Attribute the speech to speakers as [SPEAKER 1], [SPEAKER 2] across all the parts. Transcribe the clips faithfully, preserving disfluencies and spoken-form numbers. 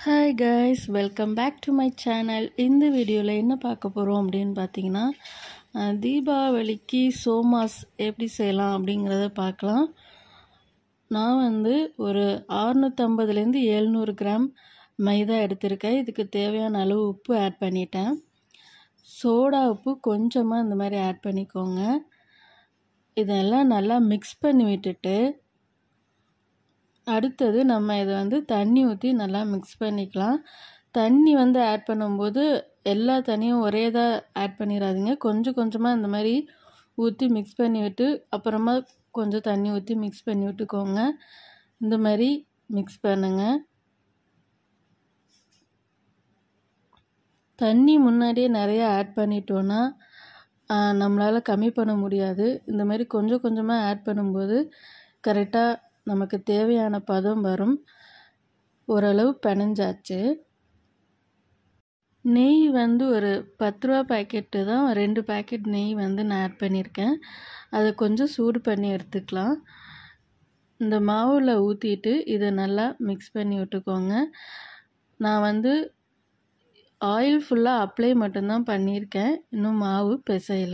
[SPEAKER 1] Hi guys, welcome back to my channel. இந்த வீடியோல என்ன பார்க்க போறோம் அப்படினு பாத்தீங்கன்னா தீபாவளிக்கு சோமாஸ் எப்படி செய்யலாம் அப்படிங்கறத பார்க்கலாம். நான் வந்து ஒரு அறுநூற்று ஐம்பது ல இருந்து எழுநூறு கிராம் மைதா எடுத்துர்க்கேன். இதுக்கு தேவையான அளவு உப்பு ஆட் பண்ணிட்டேன். சோடா உப்பு கொஞ்சமா இந்த மாதிரி ஆட் பண்ணிக்கோங்க. இதெல்லாம் நல்லா mix பண்ணி விட்டுட்டு அடுத்து நம்ம இத வந்து தண்ணி ஊத்தி நல்லா mix பண்ணிக்கலாம். தண்ணி வந்து ஆட் பண்ணும்போது எல்லா தண்ணியும் ஒரேதா ஆட் பண்ணிராதீங்க. கொஞ்சம் கொஞ்சமா இந்த மாதிரி ஊத்தி mix பண்ணி விட்டு அப்புறமா கொஞ்சம் தண்ணி ஊத்தி mix பண்ணி விட்டுக்கோங்க. இந்த மாதிரி mix பண்ணுங்க. தண்ணி முன்னாடியே நிறைய ஆட் பண்ணிட்டோம்னா நம்மளால கம்மி பண்ண முடியாது. இந்த மாதிரி கொஞ்சம் கொஞ்சமா ஆட் பண்ணும்போது கரெக்ட்டா நமக்கு தேவையான பதம் வரும். ஓரளவு பிணைஞ்சாச்சு. நெய் வந்து ஒரு பத்து ரூபாய் பாக்கெட் தான், ரெண்டு பாக்கெட் நெய் வந்து நான் ஆட் பண்ணிருக்கேன். அதை கொஞ்சம் சூடு பண்ணி எடுத்துக்கலாம். இந்த மாவுல ஊத்திட்டு இத நல்லா mix பண்ணி விட்டுக்கோங்க. நான் வந்து ஆயில் ஃபுல்லா அப்ளை மட்டும் தான் பண்ணிருக்கேன். இன்னும் மாவு பிசையல.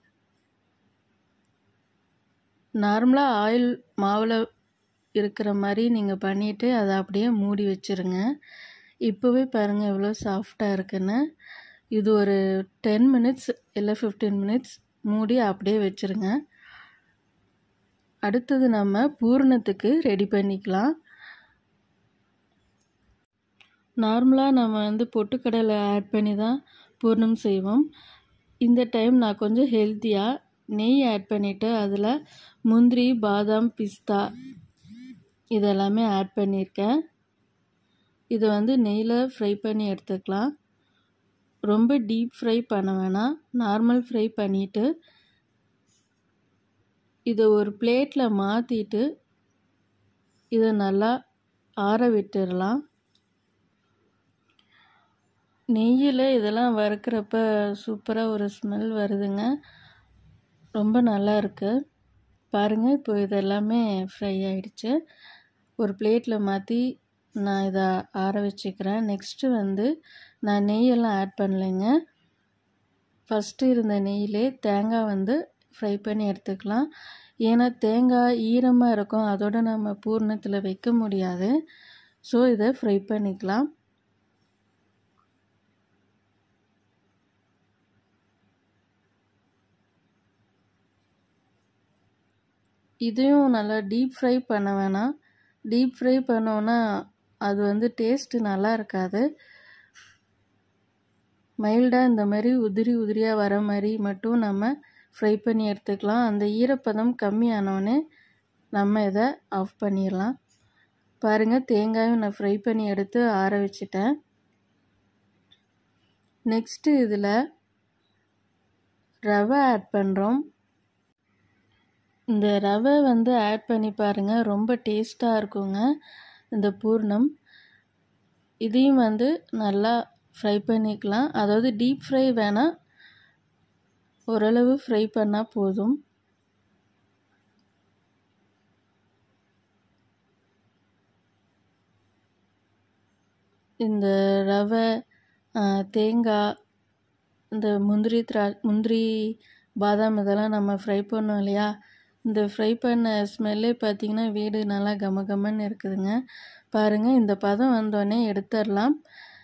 [SPEAKER 1] நார்மலா ஆயில் மாவுல இருக்கிற மாதிரி நீங்க பண்ணிட்டு அதை அப்படியே மூடி வச்சிருங்க. இப்பவே பாருங்க எவ்வளவு சாஃப்ட்டா இருக்குன்னு. இது ஒரு ten minutes இல்ல fifteen minutes மூடி அப்படியே வச்சிருங்க. அடுத்து நம்ம பூரணத்துக்கு ரெடி பண்ணிக்கலாம். நார்மலா நம்ம வந்து பொட்டுக்கடலை ஆட் பண்ணி தான் பூரணம் செய்வோம். இந்த டைம் நான் கொஞ்சம் ஹெல்தியா நெய் ஆட் பண்ணிட்டு அதுல முந்திரி, பாதாம், பிஸ்தா இதெல்லாமே ஆட் பண்ணிருக்கேன். இது வந்து நெய்ல ஃப்ரை பண்ணி எடுத்துக்கலாம். ரொம்ப டீப் ஃப்ரை பண்ண வேணாம். நார்மல் ஃப்ரை பண்ணிட்டு இத ஒரு பிளேட்ல மாத்திட்டு இத நல்லா ஆற விட்டுறலாம். நெய்யில இதெல்லாம் வறுக்கறப்ப சூப்பரா ஒரு ஸ்மெல் வருதுங்க. ரொம்ப நல்லா இருக்கு. பாருங்க இப்போ இதெல்லாமே ஃப்ரை ஆயிடுச்சு. ஒரு பிளேட்ல மாத்தி நான் இத ஆற வச்சுக்கிறேன். நெக்ஸ்ட் வந்து நான் நெய் எல்லாம் ஆட் பண்ணலைங்க. ஃபர்ஸ்ட் இருந்த நெய்யிலே தேங்காய் வந்து ஃப்ரை பண்ணி எடுத்துக்கலாம். ஏன்னா தேங்காய் ஈரமா இருக்கும். அதோட நம்ம பூரணத்துல வைக்க முடியாது. சோ இத ஃப்ரை பண்ணிக்கலாம். இதையும் நல்லா டீப் ஃப்ரை பண்ண வேணாம். டீப் ஃப்ரை பண்ணோம்னா அது வந்து டேஸ்ட் நல்லா இருக்காது. மைல்டா இந்த மாதிரி உதிரி உதிரியா வர மாதிரி மட்டும் நம்ம ஃப்ரை பண்ணி எடுத்துக்கலாம். அந்த ஈரப்பதம் கம்மியானோனே நம்ம இத ஆஃப் பண்ணிரலாம். பாருங்க தேங்காயும் நான் ஃப்ரை பண்ணி எடுத்து ஆற வச்சிட்டேன். நெக்ஸ்ட் இதுல ரவை ஆட் பண்றோம். இந்த ரவை வந்து ஆட் பண்ணி பாருங்க. ரொம்ப டேஸ்டா இருக்குங்க இந்த பூரணம். இதையும் வந்து நல்லா ஃப்ரை பண்ணிக்கலாம். அதாவது டீப் ஃப்ரை வேணாம். ஓரளவு ஃப்ரை பண்ணா போதும். இந்த ரவை, தேங்காய், இந்த முந்திரி திரா முந்திரி பாதாம் இதெல்லாம் நம்ம ஃப்ரை பண்ணோம் இல்லையா? இந்த ஃப்ரை பண்ண ஸ்மெல்லே பார்த்தீங்கன்னா வீடு நல்லா கமகமன்னு இருக்குதுங்க. பாருங்க இந்த பதம் வந்தோடனே எடுத்துடலாம்.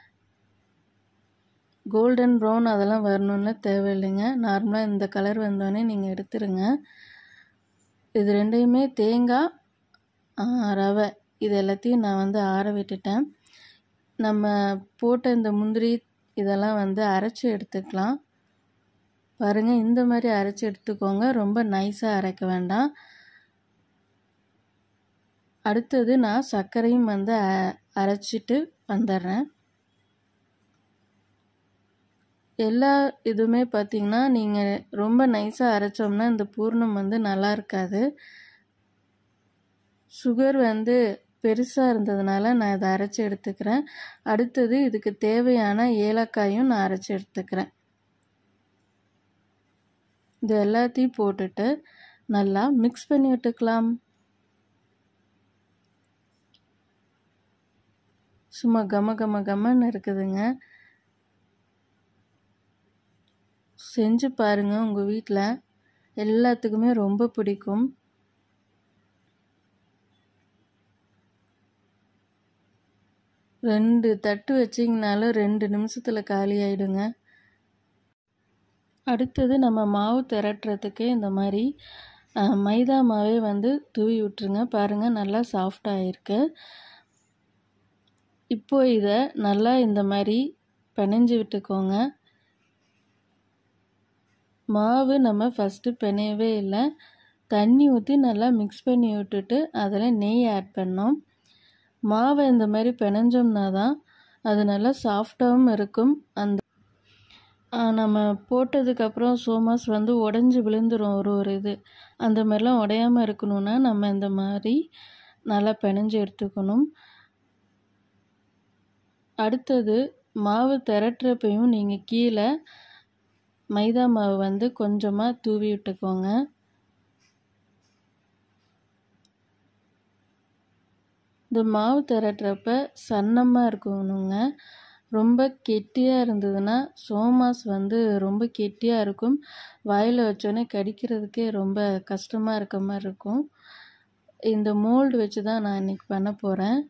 [SPEAKER 1] கோல்டன் ப்ரௌன் அதெல்லாம் வரணும்னு தேவையில்லைங்க. நார்மலா இந்த கலர் வந்தோடனே நீங்க எடுத்துருங்க. இது ரெண்டையுமே தேங்காய், ரவை இது எல்லாத்தையும் நான் வந்து ஆற விட்டுட்டேன். நம்ம போட்ட இந்த முந்திரி இதெல்லாம் வந்து அரைச்சு எடுத்துக்கலாம். பாருங்க இந்த மாதிரி அரைச்சு எடுத்துக்கோங்க. ரொம்ப நைஸா அரைக்க வேண்டாம். அடுத்தது நான் சர்க்கரையும் வந்து அரைச்சிட்டு வந்துடுறேன். எல்லா இதுமே பார்த்தீங்கன்னா நீங்க ரொம்ப நைஸா அரைச்சோம்னா இந்த பூரணம் வந்து நல்லா இருக்காது. சுகர் வந்து பெருசா இருந்ததுனால நான் இத அரைச்சு எடுத்துக்கிறேன். அடுத்தது இதுக்கு தேவையான ஏலக்காயும் நான் அரைச்சு எடுத்துக்கிறேன். இது எல்லாத்தையும் போட்டுட்டு நல்லா mix பண்ணி விட்டுக்கலாம். சும்மா கம கம கமன்னு இருக்குதுங்க. செஞ்சு பாருங்கள், உங்கள் வீட்டில் எல்லாத்துக்குமே ரொம்ப பிடிக்கும். ரெண்டு தட்டு வச்சிங்கனாலும் ரெண்டு நிமிஷத்தில் காலி ஆகிடுங்க. அடுத்தது நம்ம மாவு திரட்டுறதுக்கு இந்த மாதிரி மைதா மாவே வந்து தூவி விட்டுருங்க. பாருங்கள், நல்லா சாஃப்டாக இருக்கு. இப்போ இதை நல்லா இந்த மாதிரி பிணைஞ்சு விட்டுக்கோங்க. மாவு நம்ம ஃபஸ்ட்டு பிணையவே இல்லை, தண்ணி ஊற்றி நல்லா மிக்ஸ் பண்ணி விட்டுட்டு அதில் நெய் ஆட் பண்ணோம். மாவை இந்த மாதிரி பிணைஞ்சோம்னா தான் அது நல்லா சாஃப்டாகவும் இருக்கும். அந்த நம்ம போட்டதுக்கப்புறம் சோமாஸ் வந்து உடஞ்சி விழுந்துடும் ஒரு ஒரு இது. அந்த மாதிரிலாம் உடையாமல் இருக்கணும்னா நம்ம இந்த மாதிரி நல்லா பிணைஞ்சு எடுத்துக்கணும். அடுத்தது மாவு திரட்டுறப்பையும் நீங்கள் கீழே மைதா மாவு வந்து கொஞ்சமாக தூவி விட்டுக்கோங்க. இந்த மாவு திரட்டுறப்ப சன்னமாக இருக்கணுங்க. ரொம்ப கெட்டியாக இருந்ததுன்னா சோமாஸ் வந்து ரொம்ப கெட்டியாக இருக்கும். வாயில் வச்சோடனே கடிக்கிறதுக்கே ரொம்ப கஷ்டமாக இருக்க மாதிரி இருக்கும். இந்த மோல்டு வச்சு தான் நான் இன்றைக்கி பண்ண போகிறேன்.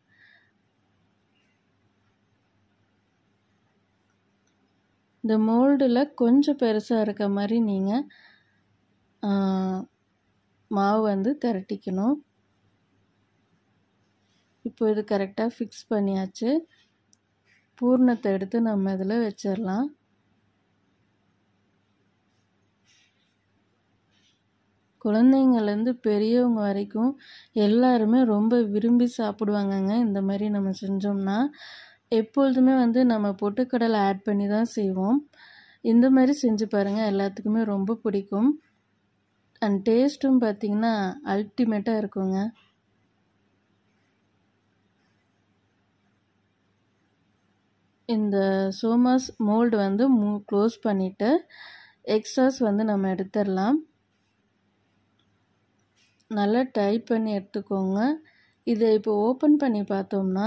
[SPEAKER 1] இந்த மோல்டில் கொஞ்சம் பெருசாக இருக்க மாதிரி நீங்கள் மாவு வந்து திரட்டிக்கணும். இப்போ இது கரெக்டாக ஃபிக்ஸ் பண்ணியாச்சு. பூர்ணத்தை எடுத்து நம்ம இதில் வச்சிடலாம். குழந்தைங்கள்லேருந்து பெரியவங்க வரைக்கும் எல்லாருமே ரொம்ப விரும்பி சாப்பிடுவாங்கங்க இந்த மாதிரி நம்ம செஞ்சோம்னா. எப்பொழுதுமே வந்து நம்ம பொட்டுக்கடலை ஆட் பண்ணி தான் செய்வோம். இந்த மாதிரி செஞ்சு பாருங்கள், எல்லாத்துக்குமே ரொம்ப பிடிக்கும். அண்ட் டேஸ்ட்டும் பார்த்திங்கன்னா அல்டிமேட்டாக இருக்குங்க. இந்த சோமாஸ் மோல்டு வந்து மூ க்ளோஸ் பண்ணிவிட்டு எக்ஸ்ட்ராஸ் வந்து நம்ம எடுத்துடலாம். நல்லா டைட் பண்ணி எடுத்துக்கோங்க. இதை இப்போ ஓப்பன் பண்ணி பார்த்தோம்னா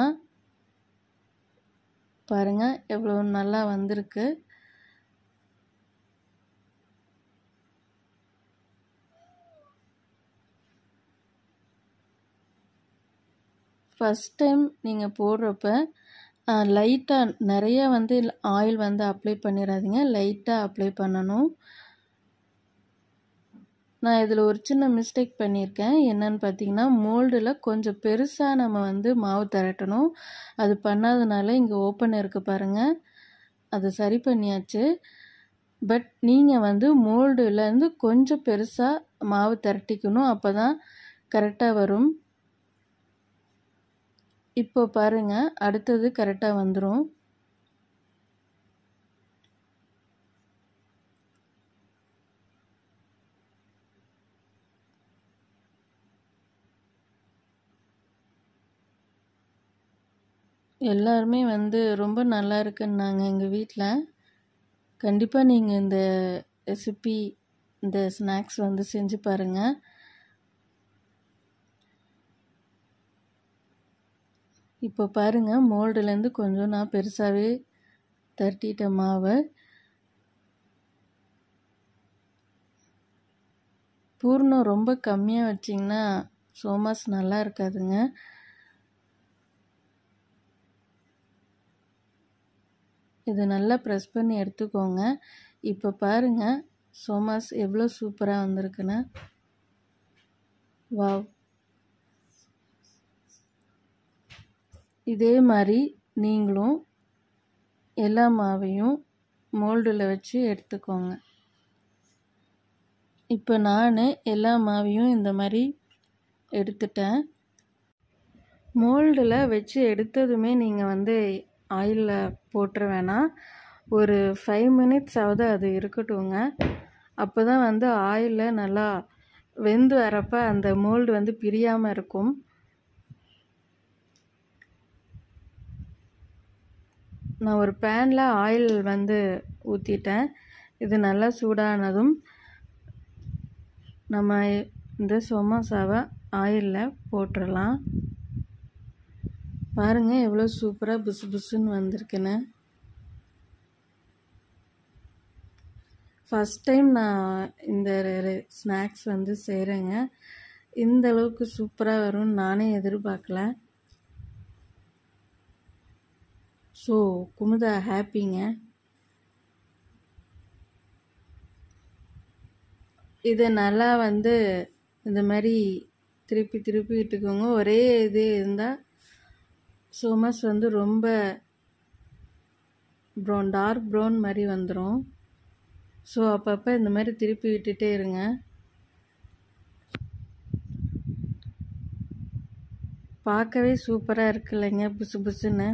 [SPEAKER 1] பாருங்கள் எவ்வளோ நல்லா வந்திருக்கு. ஃபஸ்ட் டைம் நீங்கள் போடுறப்ப லைட்டாக நிறையா வந்து ஆயில் வந்து அப்ளை பண்ணிடாதீங்க, லைட்டாக அப்ளை பண்ணணும். நான் இதில் ஒரு சின்ன மிஸ்டேக் பண்ணியிருக்கேன். என்னன்னு பார்த்தீங்கன்னா, மோல்டில் கொஞ்சம் பெருசாக நம்ம வந்து மாவு திரட்டணும். அது பண்ணாதனால இங்கே ஓப்பன் இருக்குது பாருங்கள், அது சரி பண்ணியாச்சு. பட் நீங்கள் வந்து மோல்டுலேருந்து கொஞ்சம் பெருசாக மாவு திரட்டிக்கணும், அப்போ தான் கரெக்டாக வரும். இப்போ பாருங்கள், அடுத்தது கரெக்டாக வந்துடும். எல்லாருமே வந்து ரொம்ப நல்லா இருக்குன்னாங்க எங்கள் வீட்டில். கண்டிப்பாக நீங்கள் இந்த ரெசிபி, இந்த ஸ்நாக்ஸ் வந்து செஞ்சு பாருங்கள். இப்போ பாருங்கள், மோல்டுலேருந்து கொஞ்சம் நான் பெருசாகவே தட்டிட்ட மாவை. பூர்ணம் ரொம்ப கம்மியாக வச்சிங்கன்னா சோமாஸ் நல்லா இருக்காதுங்க. இது நல்லா ப்ரெஸ் பண்ணி எடுத்துக்கோங்க. இப்போ பாருங்கள், சோமாஸ் எவ்வளோ சூப்பராக வந்திருக்குன்னு. வாவ்! இதே மாதிரி நீங்களும் எல்லா மாவையும் மோல்டில் வச்சு எடுத்துக்கோங்க. இப்போ நான் எல்லா மாவையும் இந்த மாதிரி எடுத்துட்டேன். மோல்டில் வச்சு எடுத்ததுமே நீங்கள் வந்து ஆயிலில் போட்டுற வேணாம். ஒரு ஃபைவ் மினிட்ஸ் ஆகுது அது இருக்கட்டுங்க. அப்போ தான் வந்து ஆயிலில் நல்லா வெந்து வரப்போ அந்த மோல்டு வந்து பிரியாமல் இருக்கும். நான் ஒரு பேனில் ஆயில் வந்து ஊற்றிட்டேன். இது நல்லா சூடானதும் நம்ம இந்த சோமாசாவை ஆயிலில் போட்டுடலாம். பாருங்கள் எவ்வளோ சூப்பராக புசு புசுன்னு வந்திருக்குன்னு. ஃபஸ்ட் டைம் நான் இந்த ஸ்நாக்ஸ் வந்து செய்கிறேங்க. இந்த அளவுக்கு சூப்பராக வரும்னு நானே எதிர்பார்க்கல. ஸோ குமுதா ஹாப்பிங்க. இதை நல்லா வந்து இந்த மாதிரி திருப்பி திருப்பி இட்டுக்கோங்க. ஒரே இது இருந்தால் சோமாஸ் வந்து ரொம்ப ப்ரௌன் டார்க் ப்ரௌன் மாதிரி வந்துடும். ஸோ அப்பப்போ இந்த மாதிரி திருப்பி விட்டுட்டே இருங்க. பார்க்கவே சூப்பராக இருக்கு இல்லைங்க, புசு புசுன்னு.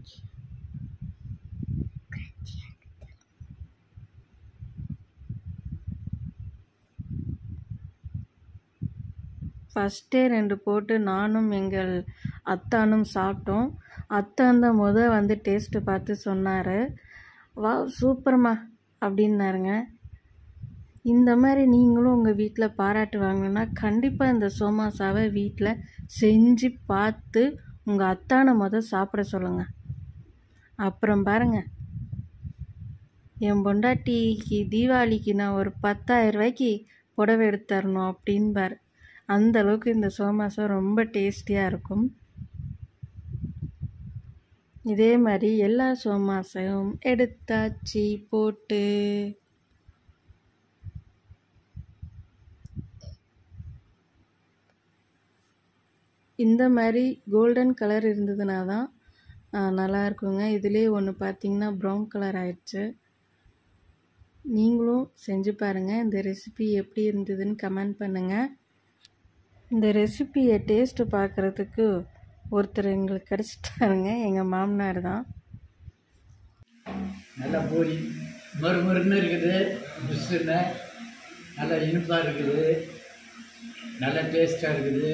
[SPEAKER 1] ஃபஸ்ட்டே ரெண்டு போட்டு நானும் எங்கள் அத்தானும் சாப்பிட்டோம். அத்தான் தான் முத வந்து டேஸ்ட்டு பார்த்து சொன்னார், வா சூப்பர்மா அப்படின்னாருங்க. இந்த மாதிரி நீங்களும் உங்கள் வீட்டில் பாராட்டு வாங்கணுன்னா கண்டிப்பாக இந்த சோமாசாவை வீட்டில் செஞ்சு பார்த்து உங்கள் அத்தானை முத சாப்பிட சொல்லுங்கள். அப்புறம் பாருங்கள், என் பொண்டாட்டிக்கு தீபாவளிக்கு நான் ஒரு பத்தாயிரம் ரூபாய்க்கு புடவை எடுத்து தரணும் அப்படின்பார். அந்த அளவுக்கு இந்த சோமாசா ரொம்ப டேஸ்டியாக இருக்கும். இதே மாதிரி எல்லா சோமாசையும் எடுத்தாச்சு போட்டு. இந்த மாதிரி கோல்டன் கலர் இருந்ததுனா தான் நல்லா இருக்குங்க. இதுலேயே ஒன்று பார்த்தீங்கன்னா ப்ரௌன் கலர் ஆயிடுச்சு. நீங்களும் செஞ்சு பாருங்கள். இந்த ரெசிபி எப்படி இருந்ததுன்னு கமெண்ட் பண்ணுங்கள். இந்த ரெசிபியை டேஸ்ட்டு பார்க்குறதுக்கு ஒருத்தர் எங்களுக்கு கிடச்சிட்டாருங்க, எங்கள் மாமனார் தான்.
[SPEAKER 2] நல்லா பூரி மறுமருன்னு இருக்குது, புஷ்ஷுன்னு நல்லா இனிப்பாக இருக்குது, நல்லா டேஸ்ட்டாக இருக்குது.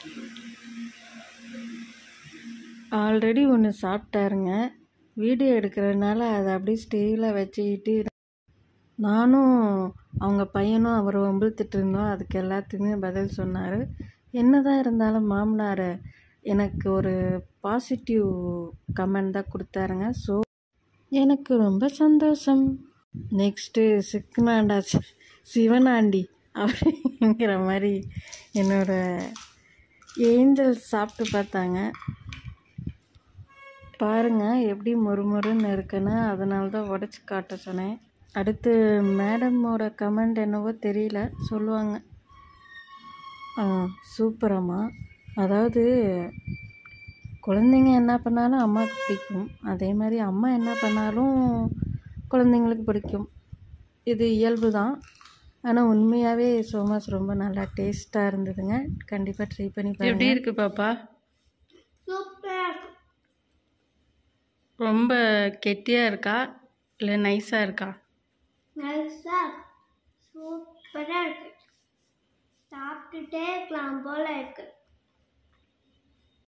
[SPEAKER 1] ஆல்ரெடி ஒன்று சாப்பிட்டாருங்க. வீடியோ எடுக்கிறதுனால அதை அப்படியே ஸ்டேயில் வச்சுக்கிட்டு நானும் அவங்க பையனும் அவரை வம்பிழுத்துட்டு இருந்தோம். அதுக்கு எல்லாத்துக்குமே பதில் சொன்னார். என்ன தான் இருந்தாலும் மாமனார் எனக்கு ஒரு பாசிட்டிவ் கமெண்ட் தான் கொடுத்தாருங்க. ஸோ எனக்கு ரொம்ப சந்தோஷம். நெக்ஸ்ட்டு சிக்கனாண்டா சிவனாண்டி அப்படிங்கிற மாதிரி என்னோடய ஏஞ்சல் சாப்பிட்டு பார்த்தாங்க. பாருங்கள் எப்படி மொறுமொறுன்னு இருக்குன்னு, அதனால தான் உடச்சி காட்ட சொன்னேன். அடுத்து மேடமோட கமெண்ட் என்னவோ தெரியல, சொல்லுவாங்க. ஆ சூப்பரம்மா. அதாவது குழந்தைங்க என்ன பண்ணாலும் அம்மாவுக்கு பிடிக்கும், அதே மாதிரி அம்மா என்ன பண்ணாலும் குழந்தைங்களுக்கு பிடிக்கும். இது இயல்பு தான். ஆனால் உண்மையாகவே சோமாஸ் ரொம்ப நல்லா டேஸ்ட்டாக இருந்ததுங்க. கண்டிப்பாக ட்ரை பண்ணி பாருங்க. எப்படி இருக்குது பாப்பா? ரொம்ப கெட்டியாக இருக்கா இல்லை நைஸாக இருக்கா?
[SPEAKER 3] நைஸாக சூப்பராக இருக்குது. சாப்பிட்டுட்டே இருக்கலாம் போல் இருக்குது.